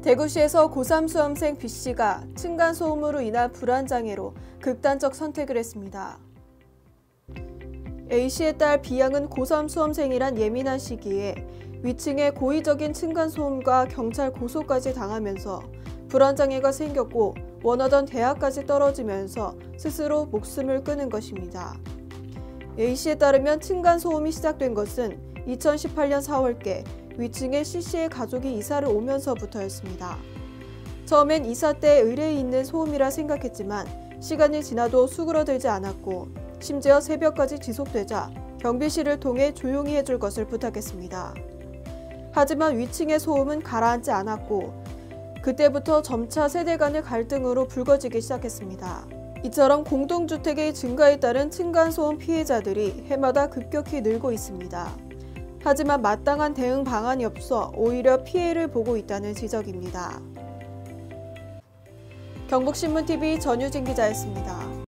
대구시에서 고3 수험생 B씨가 층간소음으로 인한 불안장애로 극단적 선택을 했습니다. A씨의 딸 B양은 고3 수험생이란 예민한 시기에 위층에 고의적인 층간소음과 경찰 고소까지 당하면서 불안장애가 생겼고 원하던 대학까지 떨어지면서 스스로 목숨을 끊은 것입니다. A씨에 따르면 층간소음이 시작된 것은 2018년 4월께 위층에 C씨의 가족이 이사를 오면서부터였습니다. 처음엔 이사 때 의뢰에 있는 소음이라 생각했지만 시간이 지나도 수그러들지 않았고 심지어 새벽까지 지속되자 경비실을 통해 조용히 해줄 것을 부탁했습니다. 하지만 위층의 소음은 가라앉지 않았고 그때부터 점차 세대 간의 갈등으로 불거지기 시작했습니다. 이처럼 공동주택의 증가에 따른 층간소음 피해자들이 해마다 급격히 늘고 있습니다. 하지만 마땅한 대응 방안이 없어 오히려 피해를 보고 있다는 지적입니다. 경북신문TV 전유진 기자였습니다.